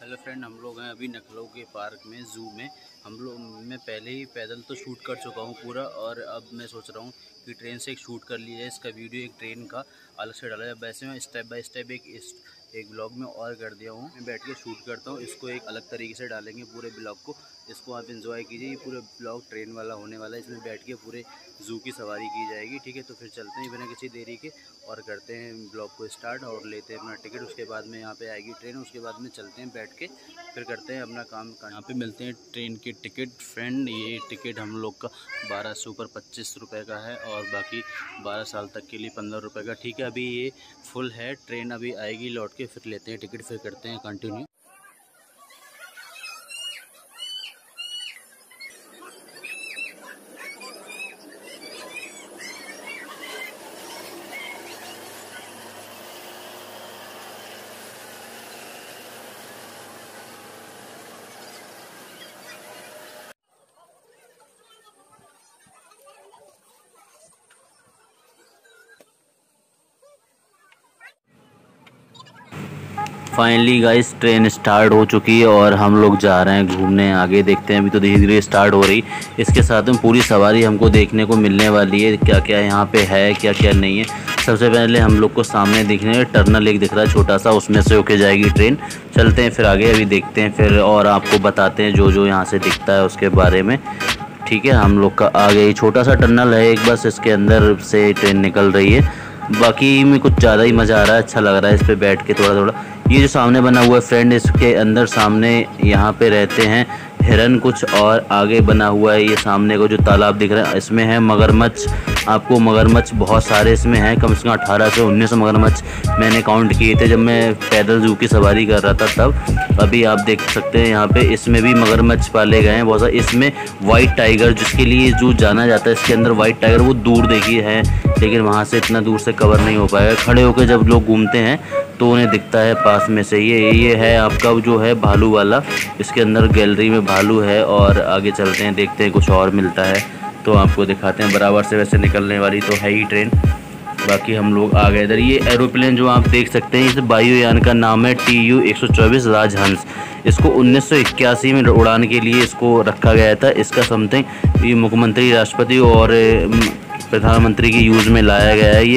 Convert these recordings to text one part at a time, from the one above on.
Hello friend, हम लोग हैं अभी नखलऊ के पार्क में, ज़ू में। हम लोग मैं पहले ही पैदल तो शूट कर चुका हूँ पूरा, और अब मैं सोच रहा हूँ कि ट्रेन से एक शूट कर लिया जाए। इसका वीडियो एक ट्रेन का अलग से डाला जाए। वैसे मैं स्टेप बाय स्टेप एक ब्लॉग में और कर दिया हूँ। मैं बैठ के शूट करता हूँ, इसको एक अलग तरीके से डालेंगे पूरे ब्लॉग को। इसको आप एंजॉय कीजिए। ये पूरा ब्लॉग ट्रेन वाला होने वाला है। इसमें बैठ के पूरे ज़ू की सवारी की जाएगी। ठीक है, तो फिर चलते हैं बिना किसी देरी के और करते हैं ब्लॉग को स्टार्ट और लेते हैं अपना टिकट। उसके बाद में यहाँ पे आएगी ट्रेन, उसके बाद में चलते हैं बैठ के, फिर करते हैं अपना काम। यहाँ पे मिलते हैं ट्रेन के टिकट फ्रेंड। ये टिकट हम लोग का 12 से ऊपर 25 रुपये का है और बाकी 12 साल तक के लिए 15 रुपये का। ठीक है, अभी ये फुल है। ट्रेन अभी आएगी लौट के, फिर लेते हैं टिकट, फिर करते हैं continue. Finally guys, train start हो चुकी है और हम लोग जा रहे हैं घूमने। आगे देखते हैं, अभी तो धीरे धीरे स्टार्ट हो रही। इसके साथ में पूरी सवारी हमको देखने को मिलने वाली है। क्या क्या यहाँ पे है, क्या क्या नहीं है। सबसे पहले हम लोग को सामने दिखने में टर्नल एक दिख रहा है छोटा सा, उसमें से होके जाएगी ट्रेन। चलते हैं फिर आगे, अभी देखते हैं फिर और आपको बताते हैं जो जो यहाँ से दिखता है उसके बारे में। ठीक है, हम लोग का आगे छोटा सा टनल है एक, बस इसके अंदर से ट्रेन निकल रही है। बाकी में कुछ ज़्यादा ही मज़ा आ रहा है, अच्छा लग रहा है इस पे बैठ के थोड़ा थोड़ा। ये जो सामने बना हुआ है फ्रेंड, इसके अंदर सामने यहाँ पे रहते हैं हिरन कुछ, और आगे बना हुआ है ये सामने को जो तालाब दिख रहा है, इसमें है मगरमच्छ। आपको मगरमच्छ बहुत सारे इसमें हैं, कम से कम 18 से 19 मगरमच्छ मैंने काउंट किए थे जब मैं पैदल ज़ू की सवारी कर रहा था तब। अभी आप देख सकते हैं यहाँ पे इसमें भी मगरमच्छ पाले गए हैं बहुत सारे। इसमें वाइट टाइगर, जिसके लिए ज़ू जाना जाता है, इसके अंदर वाइट टाइगर वो दूर देखिए है, लेकिन वहाँ से इतना दूर से कवर नहीं हो पाएगा। खड़े होकर जब लोग घूमते हैं तो उन्हें दिखता है पास में से। ये है आपका जो है भालू वाला, इसके अंदर गैलरी में भालू है। और आगे चलते हैं, देखते हैं कुछ और मिलता है तो आपको दिखाते हैं। बराबर से वैसे निकलने वाली तो है ही ट्रेन। बाकी हम लोग आ गए इधर। ये एरोप्लेन जो आप देख सकते हैं, इस वायुयान का नाम है TU-124 राजहंस। इसको 1981 में उड़ान के लिए इसको रखा गया था। इसका समथिंग ये मुख्यमंत्री, राष्ट्रपति और प्रधानमंत्री की यूज़ में लाया गया है। ये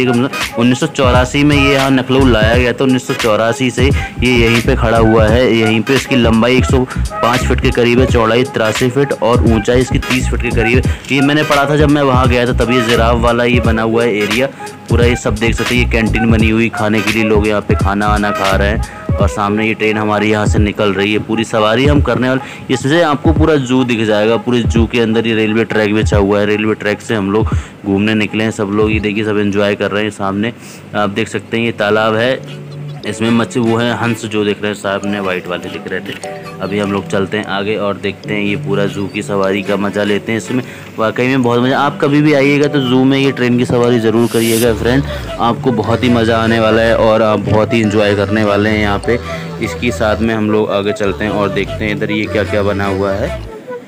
1984 में ये यहाँ नखलऊ लाया गया था। 1984 से ये यहीं पे खड़ा हुआ है। यहीं पे इसकी लंबाई 105 फीट के करीब है, चौड़ाई 83 फीट और ऊंचाई इसकी 30 फीट के करीब है। ये मैंने पढ़ा था जब मैं वहाँ गया था, तब ये जिराफ वाला ये बना हुआ है एरिया पूरा। ये सब देख सकते हैं, ये कैंटीन बनी हुई, खाने के लिए लोग यहाँ पे खाना वाना खा रहे हैं। और सामने ये ट्रेन हमारी यहाँ से निकल रही है। पूरी सवारी हम करने वाले, इससे आपको पूरा ज़ू दिख जाएगा। पूरे ज़ू के अंदर ये रेलवे ट्रैक बिछा हुआ है। रेलवे ट्रैक से हम लोग घूमने निकले हैं। सब लोग ये देखिए, सब एंजॉय कर रहे हैं। सामने आप देख सकते हैं ये तालाब है, इसमें मच्छी वो है हंस जो दिख रहे हैं सामने, वाइट वाले दिख रहे थे। अभी हम लोग चलते हैं आगे और देखते हैं ये पूरा ज़ू की सवारी का मज़ा लेते हैं। इसमें वाकई में बहुत मज़ा। आप कभी भी आइएगा तो ज़ू में ये ट्रेन की सवारी ज़रूर करिएगा फ्रेंड, आपको बहुत ही मज़ा आने वाला है और आप बहुत ही इंजॉय करने वाले हैं यहाँ पे। इसके साथ में हम लोग आगे चलते हैं और देखते हैं इधर ये क्या क्या बना हुआ है।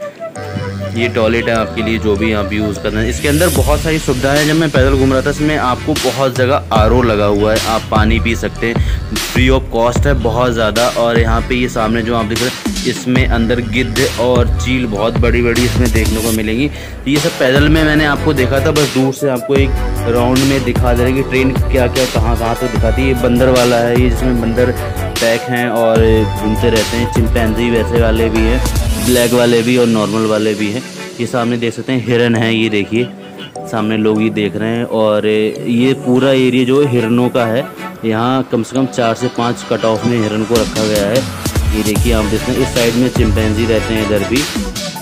ये टॉयलेट है आपके लिए, जो भी आप यूज़ करना है। इसके अंदर बहुत सारी सुविधाएं हैं। जब मैं पैदल घूम रहा था, इसमें आपको बहुत जगह RO लगा हुआ है, आप पानी पी सकते हैं, फ्री ऑफ कॉस्ट है बहुत ज़्यादा। और यहाँ पे ये सामने जो आप देख रहे हैं, इसमें अंदर गिद्ध और चील बहुत बड़ी बड़ी इसमें देखने को मिलेंगी। ये सब पैदल में मैंने आपको देखा था, बस दूर से आपको एक राउंड में दिखा दे रहे कि ट्रेन क्या क्या कहाँ कहाँ तो दिखाती है। ये बंदर वाला है, ये जिसमें बंदर पैक हैं और घूमते रहते हैं। चिंपैंजी वैसे वाले भी हैं, ब्लैक वाले भी और नॉर्मल वाले भी हैं। ये सामने देख सकते हैं हिरन है, ये देखिए सामने लोग ये देख रहे हैं। और ये पूरा एरिया जो है हिरनों का है। यहाँ कम से कम 4 से 5 कट ऑफ में हिरन को रखा गया है। ये देखिए आप देख सकते हैं, इस साइड में चिंपैंजी रहते हैं, इधर भी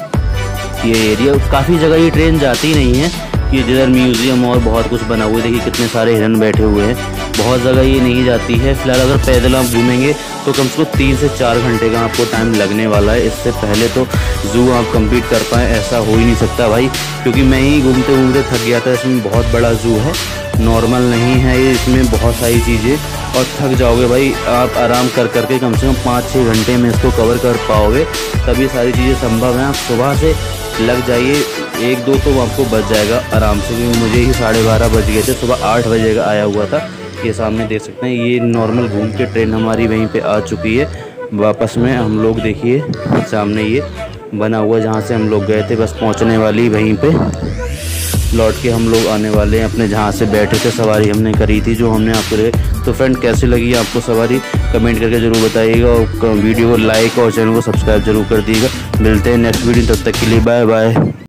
ये एरिया। काफ़ी जगह ये ट्रेन जाती नहीं है। ये जिधर म्यूज़ियम और बहुत कुछ बना हुआ है, देखिए कितने सारे हिरन बैठे हुए हैं। बहुत जगह ये नहीं जाती है। फिलहाल अगर पैदल आप घूमेंगे तो कम से कम 3 से 4 घंटे का आपको टाइम लगने वाला है। इससे पहले तो ज़ू आप कंप्लीट कर पाएँ ऐसा हो ही नहीं सकता भाई, क्योंकि मैं ही घूमते घूमते थक गया था। इसमें बहुत बड़ा ज़ू है, नॉर्मल नहीं है ये, इसमें बहुत सारी चीज़ें और थक जाओगे भाई। आप आराम कर करके कम से कम 5-6 घंटे में इसको कवर कर पाओगे, तभी सारी चीज़ें संभव हैं। आप सुबह से लग जाइए, 1-2 तो आपको बच जाएगा आराम से, क्योंकि मुझे ही 12:30 बज गए थे। सुबह 8 बजे का आया हुआ था। ये सामने देख सकते हैं, ये नॉर्मल घूम के ट्रेन हमारी वहीं पे आ चुकी है। वापस में हम लोग देखिए सामने ये बना हुआ जहाँ से हम लोग गए थे, बस पहुँचने वाली वहीं पे लौट के हम लोग आने वाले हैं अपने जहाँ से बैठे थे। सवारी हमने करी थी जो हमने आपको। तो फ्रेंड कैसी लगी आपको सवारी कमेंट करके ज़रूर बताइएगा और वीडियो को लाइक और चैनल को सब्सक्राइब जरूर कर दीजिएगा। मिलते हैं नेक्स्ट वीडियो, तब तक के लिए बाय बाय।